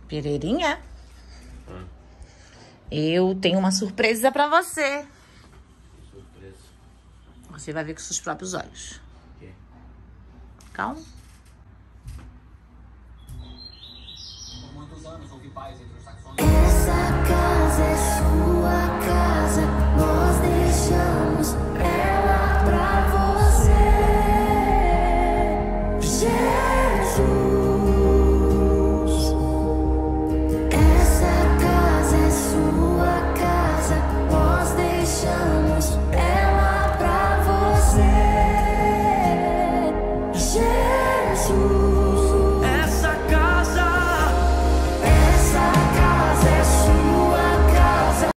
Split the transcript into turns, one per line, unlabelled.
Pereirinha, eu tenho uma surpresa pra você.
Surpresa.
Você vai ver com seus próprios olhos.
O quê?
Calma.
Por muitos anos houve paz entre os saxões.
Essa casa é sua